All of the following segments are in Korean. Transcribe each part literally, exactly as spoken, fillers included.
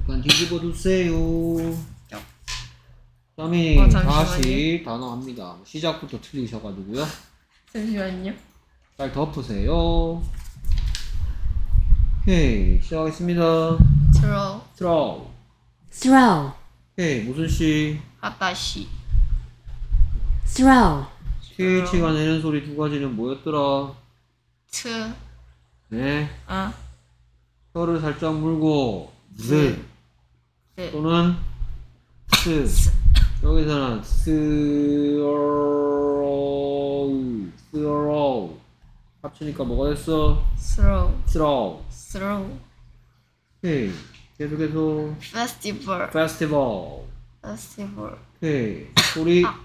잠깐 뒤집어 두세요. 야. 짬이 어, 다시 단어 합니다. 시작부터 틀리셔가지고요. 잠시만요. 잘 덮으세요. 오케이, 시작하겠습니다. throw, throw. throw, 오케이, 무슨 시? 하다시, throw, 티에이치가 내는 소리 두 가지는 뭐였더라? 트, 네, 어, 혀를 살짝 물고 즈 네, 또는 스. 여기서는 스로우, 스로우. 합치니까 뭐가 됐어? throw, throw. throw, 오케이, 계속해서 festival, festival. festival, 오케이, 소리 아.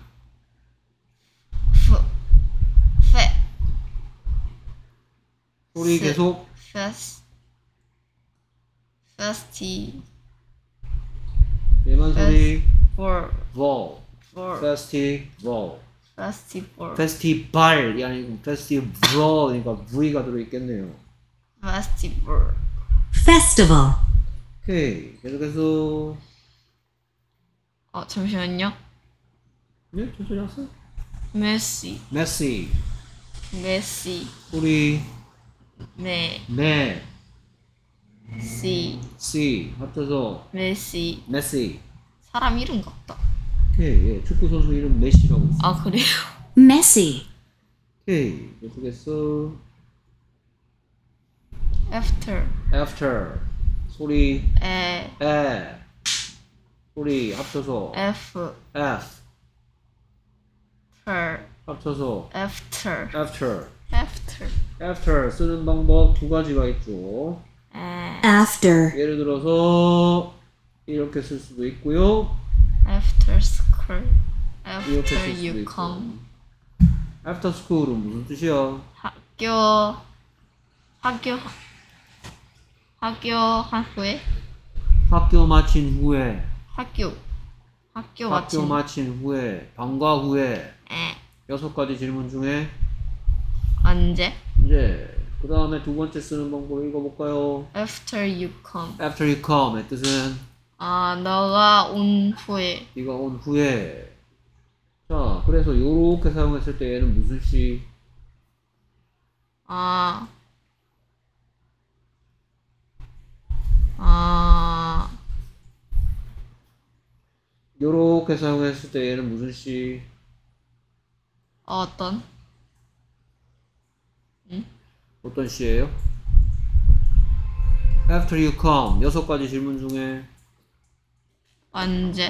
f, fe, 소리 스. 계속 fest, festi, 얘만 소리 for, vol. for, festival. festival, 페스티벌이 아니고 페스티벌. 그러니까 V가 들어있겠네요. festival, festival, 오케이, 계속해서 어, 잠시만요. 네? 천천히 하세요. 메시, 메시. 메시, 소리 메, 메 시, 시 합쳐서 메시. 메시. 사람 이름 같다. 오케이, 예, 축구 선수 이름 메시라고 있어. 아, 그래요? messy, 오케이, 계속해서 after, after. 소리 에, 에. 소리 합쳐서 f, F. ter, 합쳐서 after, after. after, after 쓰는 방법 두 가지가 있죠. 에, after, 예를 들어서 이렇게 쓸 수도 있고요. after school, 이렇게 쓸 after 수도 you 있고. come. after school은 무슨 뜻이야? 학교, 학교, 학교 한 후에, 학교 마친 후에. 학교, 학교 학교 마친, 마친 후에. 방과 후에. 에, 여섯 가지 질문 중에 언제? 이제 그 다음에 두 번째 쓰는 방법 읽어볼까요? after you come. after you come의 뜻은 아, 너가 온 후에, 네가 온 후에. 자, 그래서 요렇게 사용했을 때 얘는 무슨 시? 아, 아, 요렇게 사용했을 때 얘는 무슨 시? 어떤? 응? 어떤 시예요? after you come 여섯 가지 질문 중에 언제?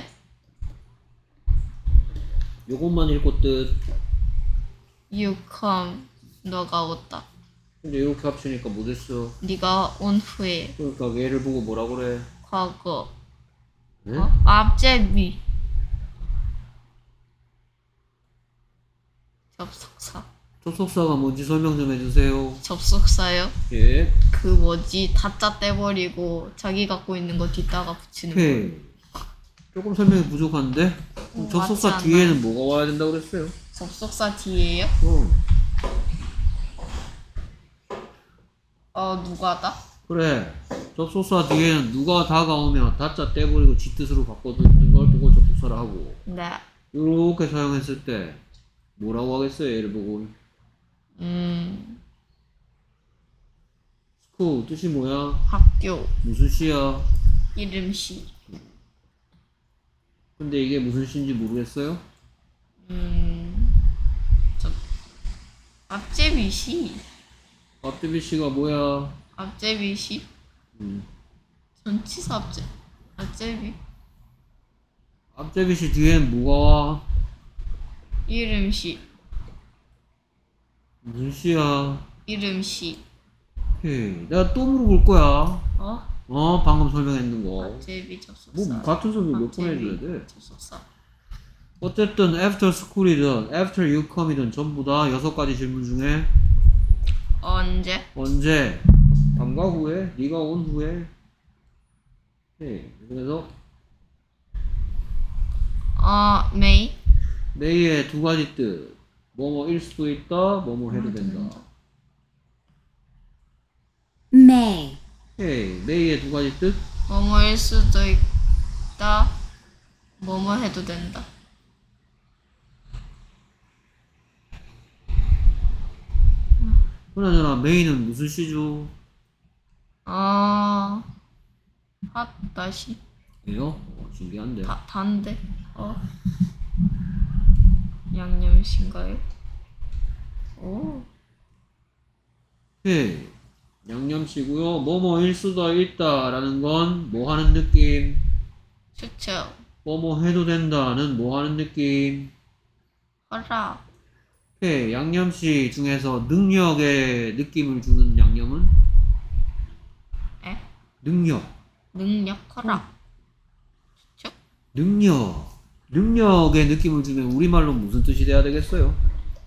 요것만 읽고 뜻. You come. 너가 왔다. 근데 이렇게 합치니까 뭐 됐어? 네가 온 후에. 그러니까 얘를 보고 뭐라 그래? 과거. 네? 어? 앞제비. 접속사. 접속사가 뭔지 설명 좀 해주세요. 접속사요? 예. 그 뭐지? 다짜 떼버리고 자기 갖고 있는 거 뒷다가 붙이는 거. 오케이. 조금 설명이 부족한데? 어, 접속사 맞지 뒤에는 뭐가 와야 된다고 그랬어요? 접속사 뒤에요? 어. 어, 누가다? 그래. 접속사 뒤에는 누가 다가오면 다짜 떼버리고 지 뜻으로 바꿔두는 걸 보고 접속사를 하고. 네. 이렇게 사용했을 때 뭐라고 하겠어요? 얘를 보고. 음, 스쿨 뜻이 뭐야? 학교. 무슨 시야? 이름시. 근데 이게 무슨 시인지 모르겠어요? 음, 저, 앞제비시. 앞제비 시가 뭐야? 앞제비시. 음. 전치사 앞제. 앞제비. 앞제비 시 뒤엔 뭐가 와? 이름시. 무슨 시야? 이름시. 오케이. 내가 또 물어볼 거야. 어? 어, 방금 설명했는 거. 앞제비 접속사. 뭐 같은 설명 몇 번 앞제비 해줘야 돼? 접속사. 어쨌든 after school이든 after you come이든 전부 다 여섯 가지 질문 중에 언제? 언제? 방과 후에? 네가 온 후에? 오케이. 그래서 어, 메이. may의 두 가지 뜻. 뭐뭐일 수도 있다, 뭐뭐 해도 된다. May, 오케이. may의 두 가지 뜻. 뭐뭐일 수도 있다. 뭐뭐 해도 된다. 그나저나 메인은 무슨 시죠? 아, 핫 다시 예요? 어, 신기한데. 다 단데. 어. 양념신가요? 오. 네. 양념치고요. 뭐뭐일 수도 있다라는 건 뭐 하는 느낌? 추첨. 뭐뭐 해도 된다는 뭐 하는 느낌? 허락. 네. 양념치 중에서 능력의 느낌을 주는 양념은? 에? 능력. 능력 허락. 추첨. 능력. 능력의 느낌을 주면 우리말로 무슨 뜻이 돼야 되겠어요?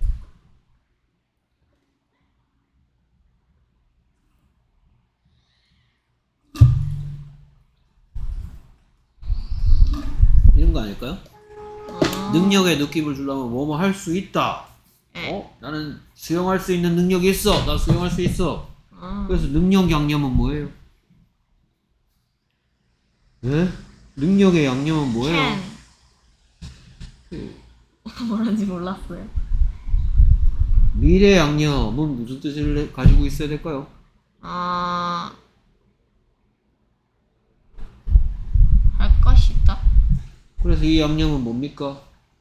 이런 거 아닐까요? 어. 능력의 느낌을 주려면 뭐뭐 할 수 있다. 에. 어? 나는 수영할 수 있는 능력이 있어. 나 수영할 수 있어. 어. 그래서 능력 양념은 뭐예요? 네? 능력의 양념은 뭐예요? 캔. 뭐라는지 몰랐어요. 미래 양념은 무슨 뜻을 가지고 있어야 될까요? 아. 할 것이다. 그래서 이 양념은 뭡니까?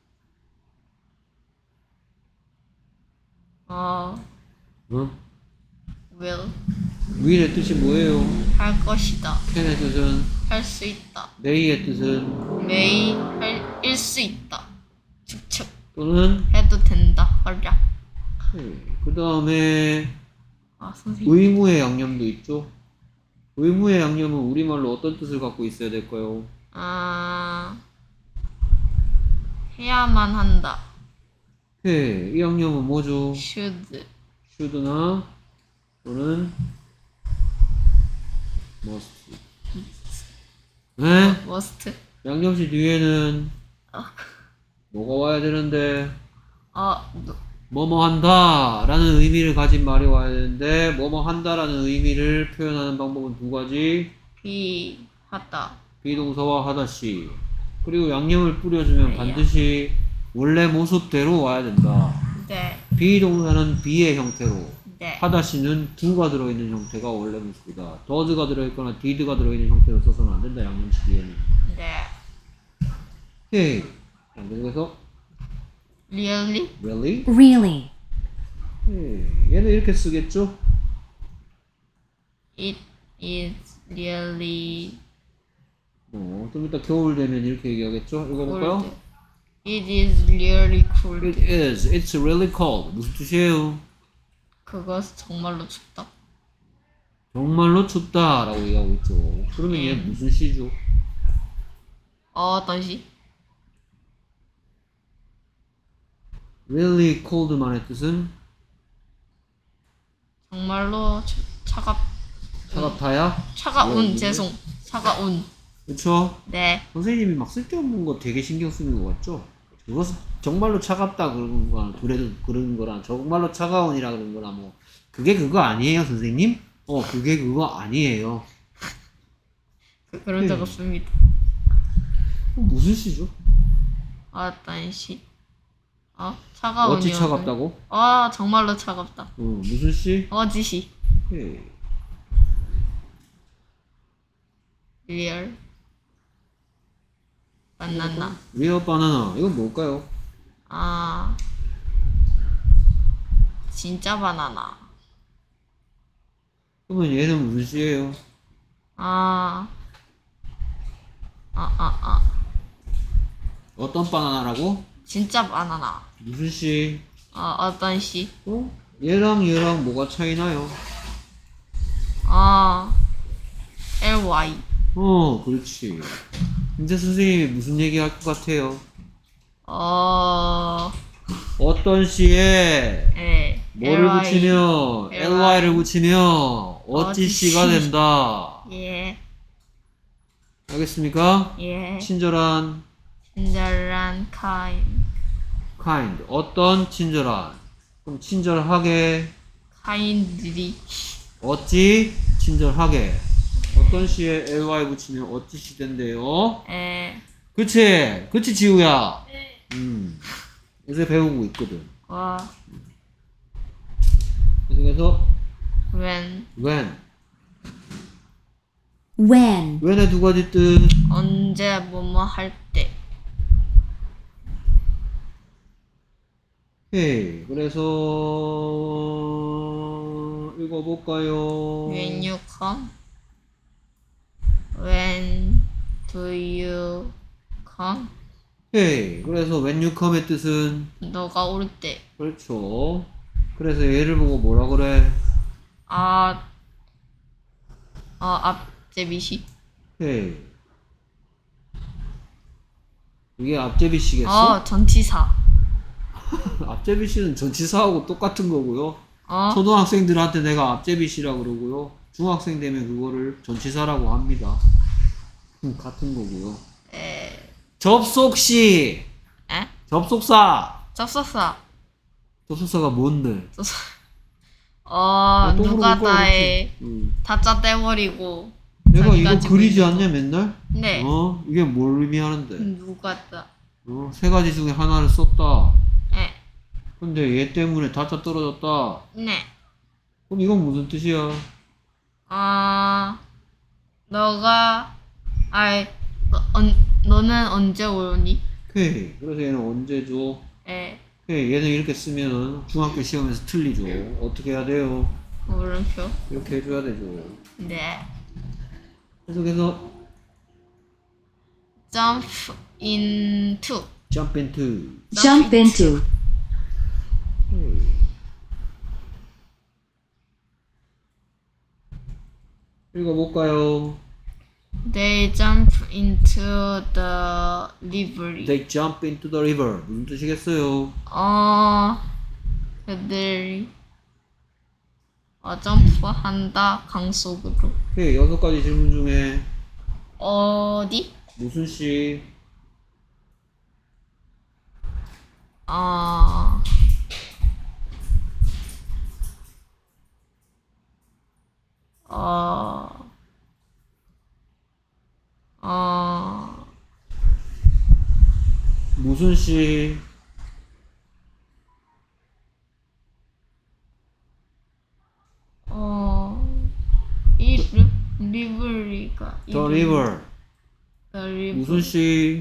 어. 어? will. will의 뜻이 뭐예요? 할 것이다. can의 뜻은? 할 수 있다. may의 뜻은? may 할일 수 있다. 추측. 또는? 해도 된다. 허락. 그 다음에 아 선생님. 의무의 양념도 있죠? 의무의 양념은 우리말로 어떤 뜻을 갖고 있어야 될까요? 아. 해야만 한다. 네, 이 양념은 뭐죠? should. should나 또는 must. 네? must. 양념시 뒤에는 어. 뭐가 와야 되는데 어. 뭐뭐 한다 라는 의미를 가진 말이 와야 되는데 뭐뭐 한다 라는 의미를 표현하는 방법은 두 가지. be 하다. 비동사와 하다시. 그리고 양념을 뿌려주면 아야. 반드시 원래 모습대로 와야 된다. 네. 비동사는 be의 형태로, 네. 하다시는 do가 들어있는 형태가 원래 모습이다. does가 들어있거나 did가 들어있는 형태로 써서는 안 된다. 양념시 뒤에는. 네. 오케이. 그래서 really? really? Really. 예, 얘는 이렇게 쓰겠죠? it is really 어, 좀 이따 겨울 되면 이렇게 얘기하겠죠? 읽어볼까요? cold. It is really cold. It is. It's really cold. 무슨 뜻이에요? 그것은 정말로 춥다. 정말로 춥다 라고 얘기하고 있죠. 그러면 얘 무슨 시죠? 어, 다시. Really cold만의 뜻은? 정말로 추, 차갑 차갑다야? 차가운 왜, 죄송. 차가운. 그쵸? 네. 선생님이 막 쓸데없는 거 되게 신경 쓰는 거 같죠? 그것은 정말로 차갑다 그러는 거랑 그래도 그러는 거랑 정말로 차가운이라 그러는 거랑 뭐 그게 그거 아니에요 선생님? 어 그게 그거 아니에요. 그, 그런 적 네. 없습니다. 어, 무슨 시죠? 아, 다시. 어, 차가운. 어찌 이유는- 차갑다고? 아, 정말로 차갑다. 어 무슨 시? 어지시. 예. 리얼. 만났나? 리어 바나나 이건 뭘까요? 아, 진짜 바나나. 그러면 얘는 무슨 시예요? 아, 아, 아, 아. 어떤 바나나라고? 진짜 바나나. 무슨 시? 아, 어떤 시? 어? 얘랑 얘랑 뭐가 차이나요? 아, ly. 어 그렇지. 근데 선생님이 무슨 얘기 할 것 같아요? 어, 어떤 시에 에, 뭐를 ly. 붙이면 ly. ly를 붙이면 어찌 어찌 시가 시. 된다. 예, 알겠습니까? 예. 친절한 친절한 kind. kind 어떤 친절한. 그럼 친절하게 kindly. 어찌 친절하게. 어떤 시에 ly 붙이면 어찌 시된대요? 에, 그치? 그치 지우야? 음. 요새 배우고 있거든. 와, 그래서 when, when. when, when의 두 가지 뜻. 언제 뭐뭐 할 때. 오케이. 그래서 읽어볼까요? When you come? When do you come? 오케이. 그래서 when you come의 뜻은 너가 올 때. 그렇죠. 그래서 얘를 보고 뭐라 그래? 아, 어, 앞제비시. 오케이. 이게 앞제비시겠어? 어, 전치사. 앞제비시는 전치사하고 똑같은 거고요. 어, 초등학생들한테 내가 앞제비시라 그러고요. 중학생 되면 그거를 전치사라고 합니다. 음, 같은 거고요. 에, 접속시. 에? 접속사. 접속사. 접속사가 뭔데? 어, 또 누가 물어볼 거야, 다에 그렇지? 응. 다짜 떼버리고. 내가 자기가 이거 지고 그리지 있는 않냐 맨날? 네. 어? 이게 뭘 의미하는데? 누가 따? 어? 세 가지 중에 하나를 썼다. 에, 근데 얘 때문에 다짜 떨어졌다. 네. 그럼 이건 무슨 뜻이야? 아, 너가, 아이, 너, 언, 너는 언제 오니? 오케이. 그래서 얘는 언제 줘? 에, 오케이. 얘는 이렇게 쓰면 중학교 시험에서 틀리죠. 어떻게 해야 돼요? 물음표. 이렇게 해줘야 되죠. 네. 계속해서 Jump into. jump into. jump into, 읽어볼까요? They jump into the river. They jump into the river. 무슨 뜻이겠어요? 어, 그들이 어, 점프한다 강 속으로. 오케이. 여섯 가지 질문 중에 어디? 무슨 시? 어, 어, 어, 무슨 시? 어, 이름? 리브리가 The river. The river. 무슨 시?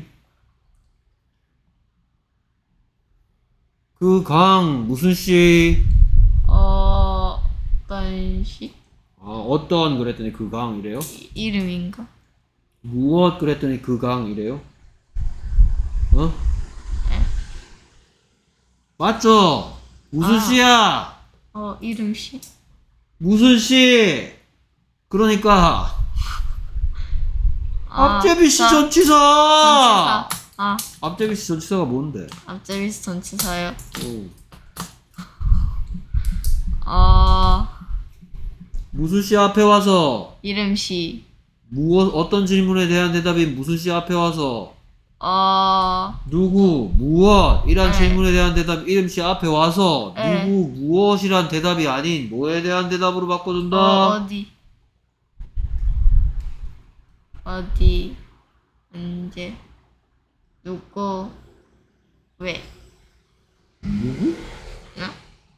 그 강 무슨 시? 어, 어떤 시? 아, 어떤 그랬더니 그 강 이래요? 이- 이름인가? 무엇 그랬더니 그 강 이래요? 어? 맞죠? 무슨 아. 시야? 어, 이름 시? 무슨 시? 그러니까 아, 앞제비시 자, 전치사. 전치사. 아, 앞제비시 전치사가 뭔데? 앞제비시 전치사요. 어. 어, 무슨 시 앞에 와서 이름 시. 무엇 어떤 질문에 대한 대답이 무슨 시 앞에 와서 어, 누구 무엇 이란 네. 질문에 대한 대답 이름시 앞에 와서 네. 누구 무엇이란 대답이 아닌 뭐에 대한 대답으로 바꿔준다. 어, 어디? 어디? 언제? 누구? 왜? 누구? 응?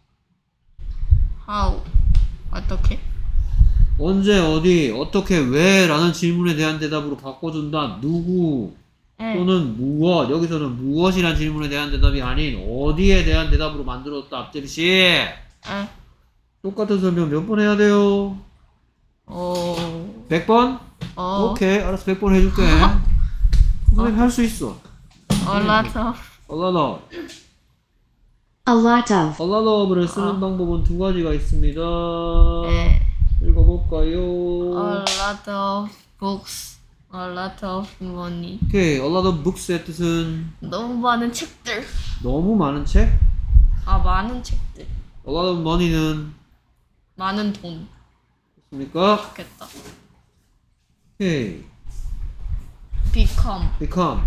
How? 어떻게? 언제 어디 어떻게 왜 라는 질문에 대한 대답으로 바꿔준다. 누구 에, 또는 무엇. 여기서는 무엇이란 질문에 대한 대답이 아닌 어디에 대한 대답으로 만들었다. 앞제비씨 에, 똑같은 설명 몇 번 해야 돼요? 어, 백 번? 어, 오케이 알았어 백 번 해줄게. 선생님 할 수 있어. a lot of, A lot of. a lot of, A lot of를 쓰는 어. 방법은 두 가지가 있습니다. 에, 읽어볼까요? a lot of books, a lot of money. 오케이, a lot of books의 뜻은 너무 많은 책들. 너무 많은 책? 아, 많은 책들. A lot of money는 많은 돈. 있습니까? 좋겠다. 오케이, become. become.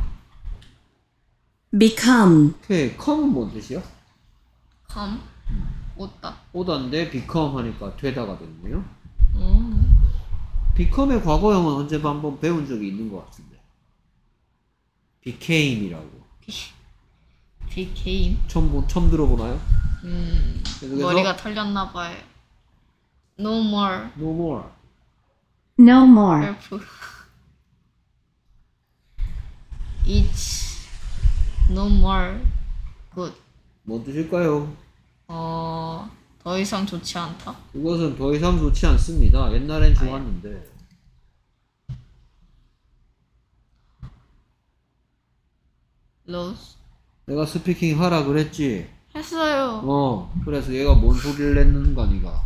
become, 오케이, come은 뭔 뜻이야? come. 오다. 오다인데 become 하니까 되다가 됐네요. 음. become의 과거형은 언제 한번 배운 적이 있는 것 같은데. became이라고. became. 처음, 보- 처음 들어보나요? 음, 그래서 머리가 털렸나 봐요. No more no more. No more. help. It's no more good. 뭔 뜻일까요? 어, 더 이상 좋지 않다. 그것은 더 이상 좋지 않습니다. 옛날엔 좋았는데. Lose. 내가 스피킹 하라 그랬지? 했어요. 어, 그래서 얘가 뭔 소리를 냈는가, 니가.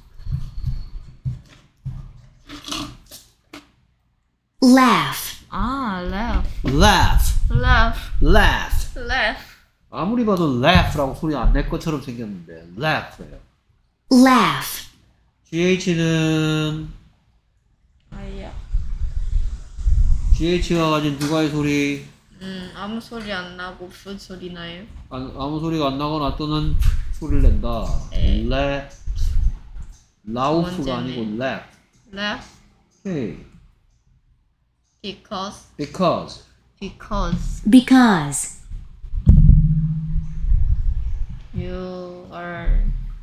Laugh. 아, laugh, laugh, laugh, laugh. laugh. 아무리 봐도 laugh라고 소리 안 낼 것처럼 생겼는데, laugh예요. Laugh. GH는, 아야. 지에이치가 가진 두 가지 소리, 음, 아무 소리 안 나고 푸 소리 나요. 안- 아무 소리가 안 나거나 또는 소리를 낸다. 에. laugh. laugh가 언제네. 아니고 laugh. Laugh Okay. because because. because Because. you are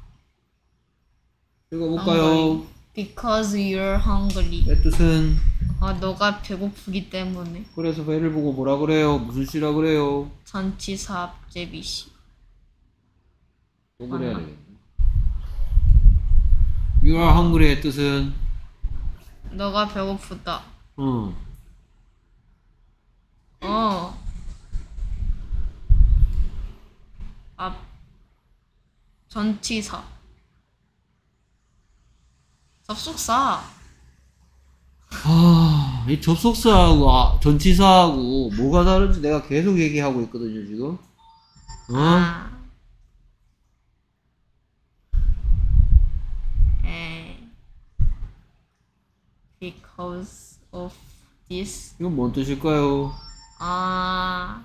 읽어볼까요? hungry. Because you're hungry. 의 뜻은, 아, 너가 배고프기 때문에. 그래서 배를 보고 뭐라 그래요? 무슨 시라 그래요? 전치사 제비시. 또 그래야 맞나? 되겠네. You are hungry의 뜻은, 너가 배고프다. 응. 어. 앞 전치사. 접속사. 아, 이 접속사하고 아, 전치사하고 뭐가 다른지 내가 계속 얘기하고 있거든요, 지금. 어? 아. 에. Because of this. 이건 뭔 뜻일까요? 아.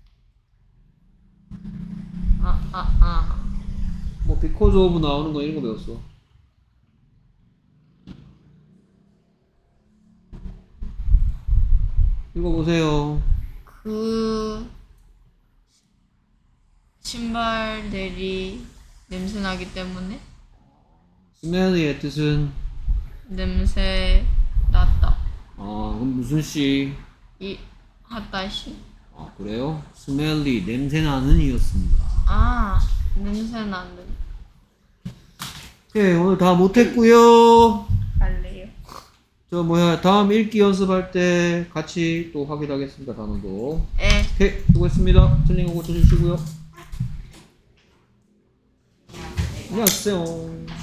아, 아, 아. 뭐, because of 나오는 거 이런 거 배웠어. 읽어보세요. 그 신발들이 냄새 나기 때문에 스멜의 뜻은, 냄새 났다. 아, 그럼 무슨 시? 이 하다시. 아, 그래요? 스멜리, 냄새나는 이었습니다. 아, 냄새 나는. 네, 오늘 다 못했고요. 갈래요. 저 뭐야, 다음 읽기 연습할 때 같이 또 확인하겠습니다, 단어도. 에. 오케이, 수고했습니다. 틀린 거 고쳐주시고요. 안녕하세요.